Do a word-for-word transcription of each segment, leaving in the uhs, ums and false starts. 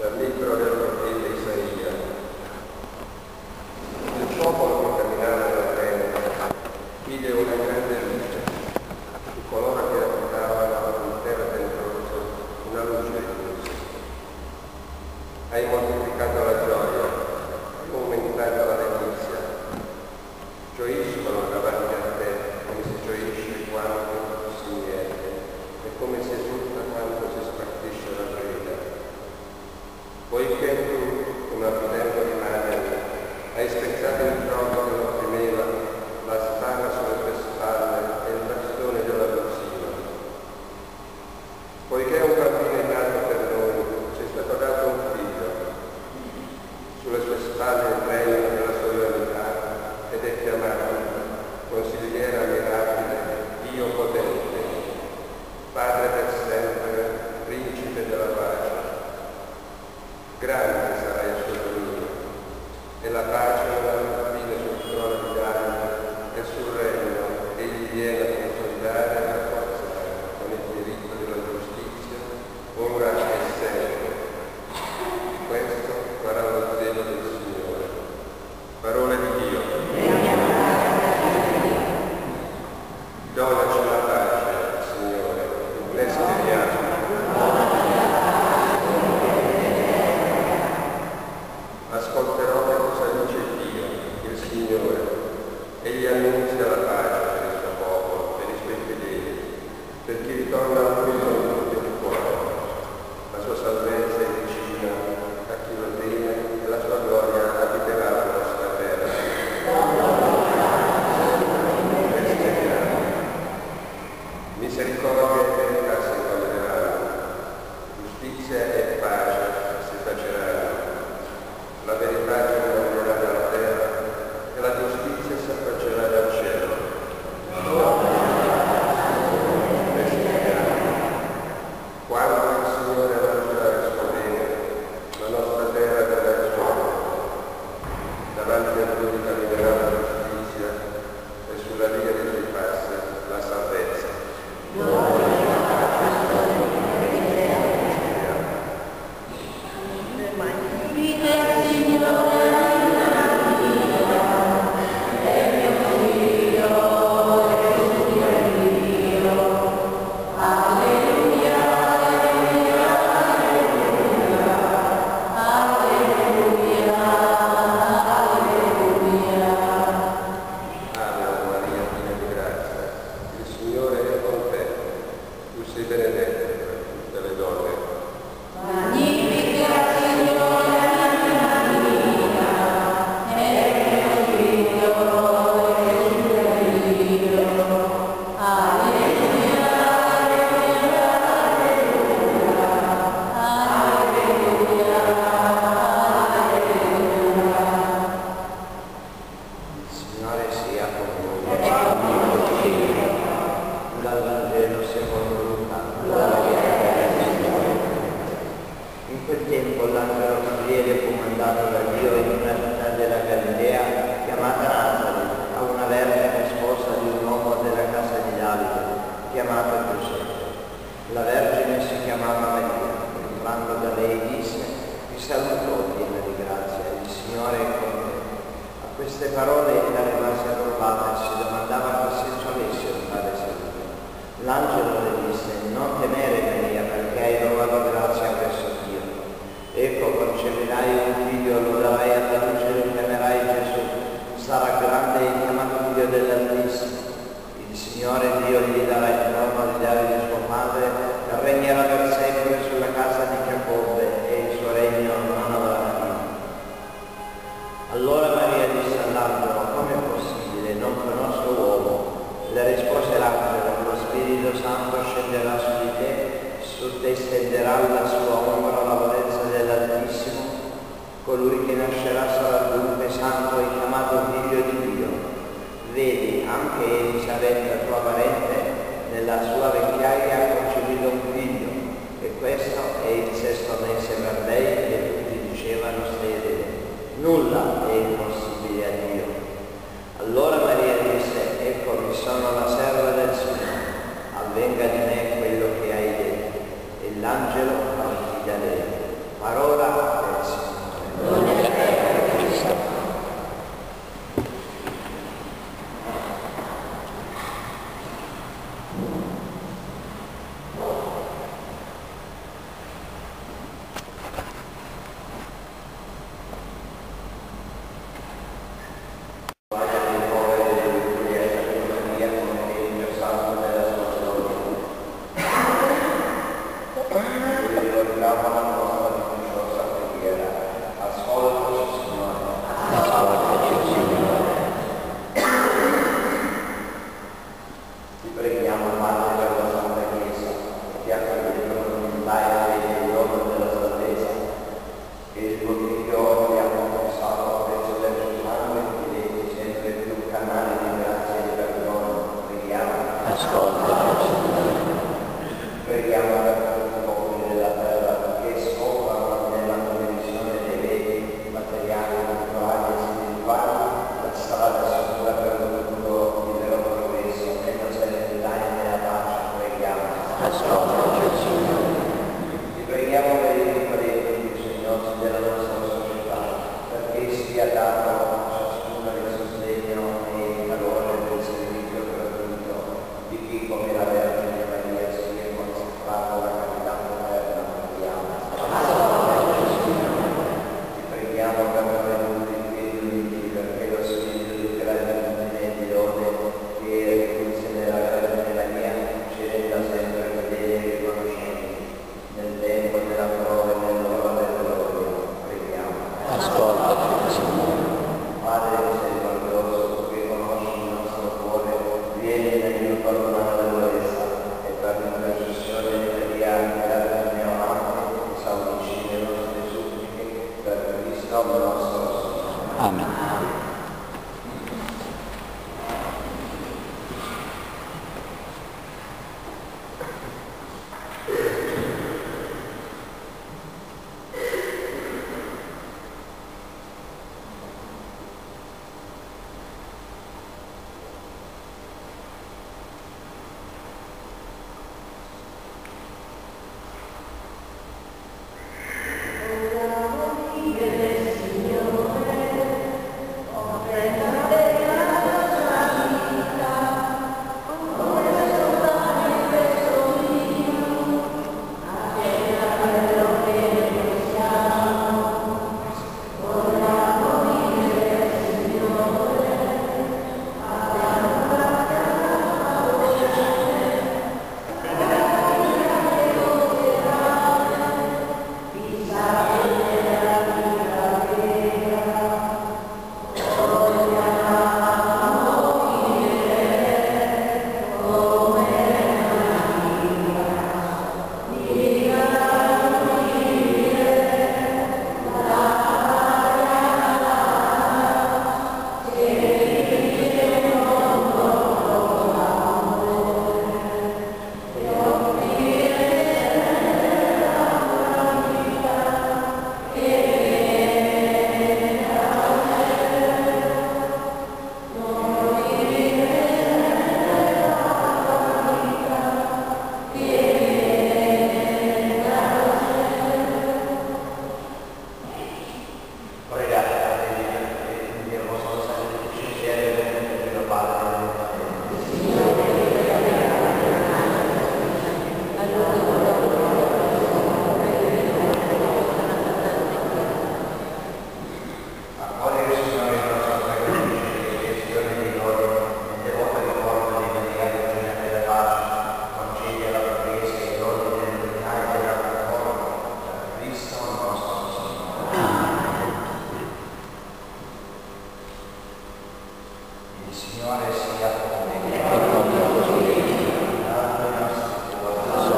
Dal libro del profeta Isaia. Il popolo che camminava nella tenda vide una grande luce, e coloro che abitavano in terra tenebrosa una luce di luce. Hai moltiplicato la gioia, hai aumentato la letizia. Gioiscono davanti a te come si gioisce quando si miete e come si esulta quando si spartisce la preda. Poiché tu, con ardendo di mani, hai spezzato il tronco che lo opprimeva, la spada sulle tue spalle e il bastone della dozzina. Poiché un bambino è nato per noi, ci è stato dato un figlio. Sulle sue spalle il regno della sovranità ed è chiamato Consigliere ammirabile, Dio potente, Padre per sempre, Principe della pace. Grande sarà il suo dominio, e la pace non avrà fine sul trono di Davide e sul regno, egli viene a consolidare e a rafforzare con il diritto della giustizia, ora e sempre. Questo farà lo zelo del Signore. Parole di Dio. Donaci la pace, Signore, ne speriamo. Ascolterò che cosa dice Dio, il Signore. Egli annunzia la pace per il suo popolo, per i suoi fedeli, per chi ritorna al bisogno del cuore. La sua salvezza è vicina a chi lo teme e la sua gloria abiterà la nostra terra. Misericordia e verità si incontreranno, giustizia e pace si taceranno. La verità giungerà dalla terra e la giustizia si affaccerà dal cielo. Quando il Signore lanciarà il suo bene, la nostra terra darà il suo amore. Davanti a lui camminerà la giustizia e sulla via dei suoi passi la salvezza. Avvenga di me quello che hai detto. E l'angelo partì da lei. Parola del Signore. Gloria a Cristo.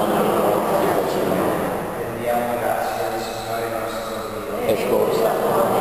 È scorsa.